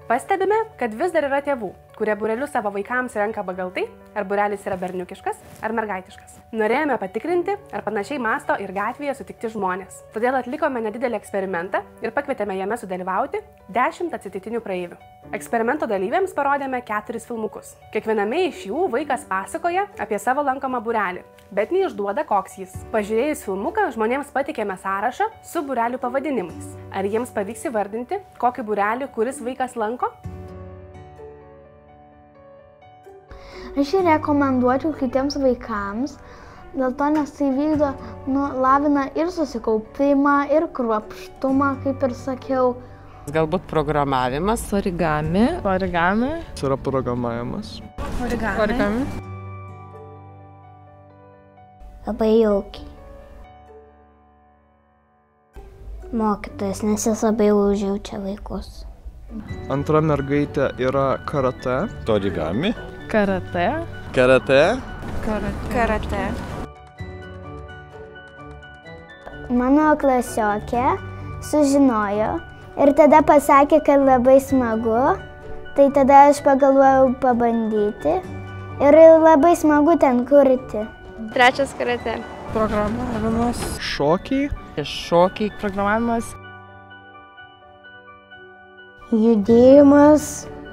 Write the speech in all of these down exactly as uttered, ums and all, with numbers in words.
Pastebime, kad vis dar yra tėvų, kurie būrelius savo vaikams renka pagal tai, ar būrelis yra berniukiškas ar mergaitiškas. Norėjome patikrinti, ar panašiai masto ir gatvėje sutikti žmonės. Todėl atlikome nedidelį eksperimentą ir pakvietėme jame sudalyvauti dešimt atsitiktinių praeivių. Eksperimento dalyviams parodėme keturis filmukus. Kiekviename iš jų vaikas pasakoja apie savo lankomą būrelį, bet neišduoda, koks jis. Pažiūrėjus filmuką, žmonėms patikėme sąrašą su būrelių pavadinimais. Ar jiems pavyks įvardinti, kokį būrelį kuris vaikas lanko? Aš jį rekomenduočiau kitiems vaikams, dėl to, nes tai vykdo, nu, lavina ir susikaupimą, ir kruopštumą, kaip ir sakiau. Galbūt programavimas. Origami. Origami. Tai yra programavimas. Origami. Origami. Labai jaukiai. Mokytojas, nes jis labai užjaučia vaikus. Antra mergaitė yra karate. Origami. Karate. Karate. Karate. Karate. Mano klasiokė sužinojo ir tada pasakė, kad labai smagu. Tai tada aš pagalvojau pabandyti ir labai smagu ten kurti. Trečias karate. Programavimas. Šokiai. Šokiai. Programavimas. Judėjimas.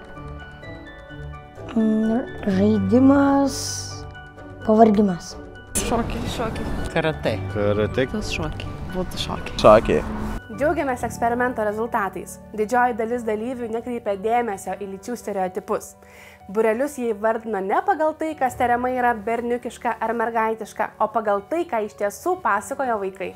Žaidimas. Pavargimas. Šokiai. Šokiai. Karate. Karate. Tas šokiai. Būtų šokiai. Šokiai. Džiaugiamės eksperimento rezultatais. Didžioji dalis dalyvių nekreipia dėmesio į lyčių stereotipus. Būrelius jie įvardino ne pagal tai, kas tariamai yra berniukiška ar mergaitiška, o pagal tai, ką iš tiesų pasakojo vaikai.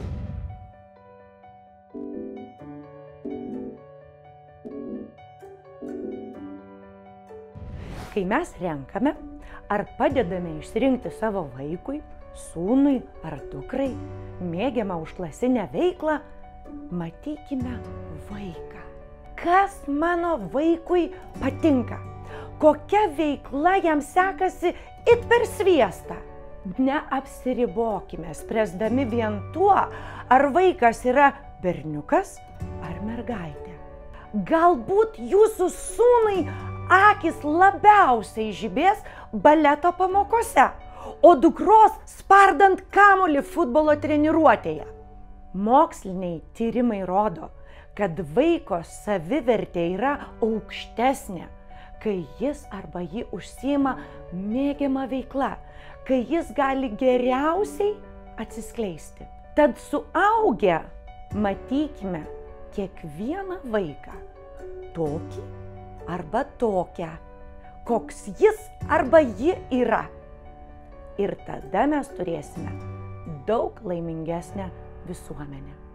Kai mes renkame ar padedame išsirinkti savo vaikui, sūnui ar dukrai mėgiamą užklasinę veiklą, matykime vaiką. Kas mano vaikui patinka? Kokia veikla jam sekasi it per sviestą? Neapsiribokime, spręsdami vien tuo, ar vaikas yra berniukas ar mergaitė. Galbūt jūsų sūnui akys labiausiai žibės baleto pamokose, o dukros spardant kamuolį futbolo treniruotėje. Moksliniai tyrimai rodo, kad vaiko savivertė yra aukštesnė, kai jis arba ji užsiima mėgiama veikla, kai jis gali geriausiai atsiskleisti. Tad suaugę matykime kiekvieną vaiką tokį arba tokią, koks jis arba ji yra. Ir tada mes turėsime daug laimingesnę visuomenę.